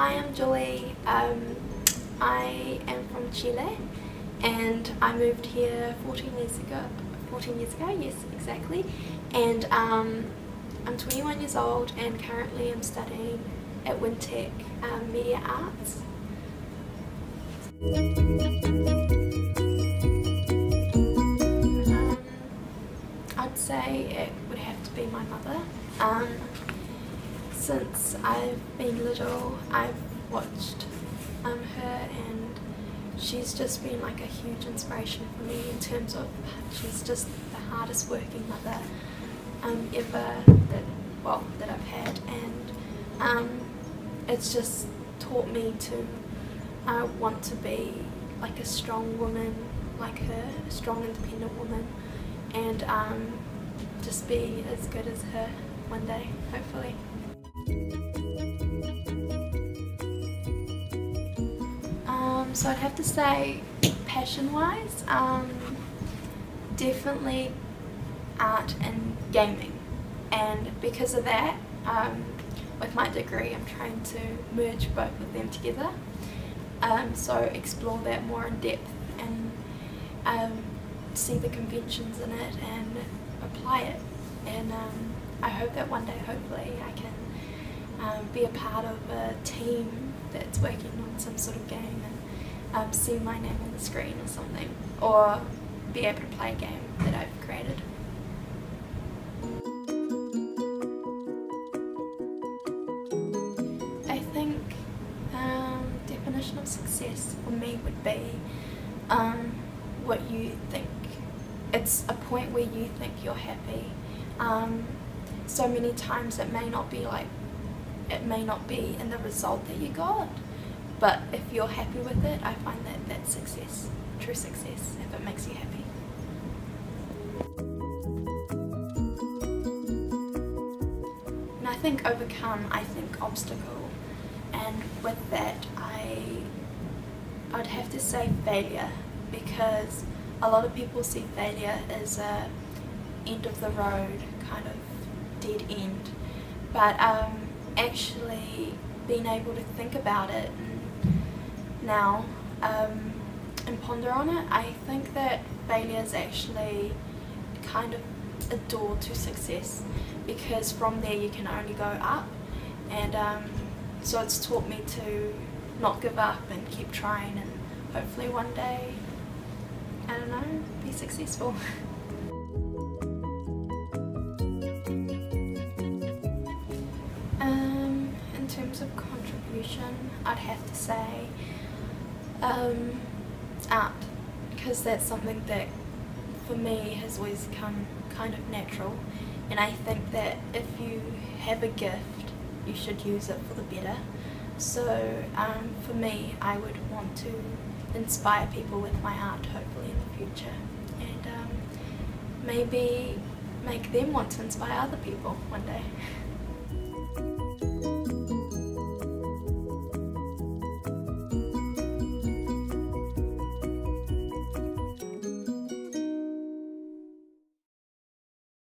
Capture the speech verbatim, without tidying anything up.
Hi, I'm Julie. Um, I am from Chile and I moved here fourteen years ago. fourteen years ago, yes, exactly. And um, I'm twenty-one years old and currently I'm studying at Wintec um, Media Arts. Um, I'd say it would have to be my mother. Um, since I've been little, I've watched um, her, and she's just been like a huge inspiration for me in terms of she's just the hardest working mother um, ever that, well, that I've had, and um, it's just taught me to uh, want to be like a strong woman like her, a strong independent woman, and um, just be as good as her one day, hopefully. Um, so I'd have to say, passion-wise, um, definitely art and gaming, and because of that, um, with my degree I'm trying to merge both of them together, um, so explore that more in depth and um, see the conventions in it and apply it, and um, I hope that one day, hopefully, I can um, be a part of a team that's working on some sort of game and um, see my name on the screen or something, or be able to play a game that I've created. I think um, definition of success for me would be um, what you think. It's a point where you think you're happy. Um, so many times it may not be like, it may not be in the result that you got, but if you're happy with it, I find that that's success, true success, if it makes you happy. And I think overcome, I think obstacle, and with that I, I'd have to say failure, because a lot of people see failure as a end of the road, kind of dead end, but um, actually being able to think about it now um, and ponder on it, I think that failure is actually kind of a door to success, because from there you can only go up, and um, so it's taught me to not give up and keep trying, and hopefully one day, I don't know, be successful. um, in terms of contribution, I'd have to say um, art, because that's something that for me has always come kind of natural, and I think that if you have a gift you should use it for the better. So um, for me, I would want to inspire people with my art, hopefully in the future, and um, maybe make them want to inspire other people one day.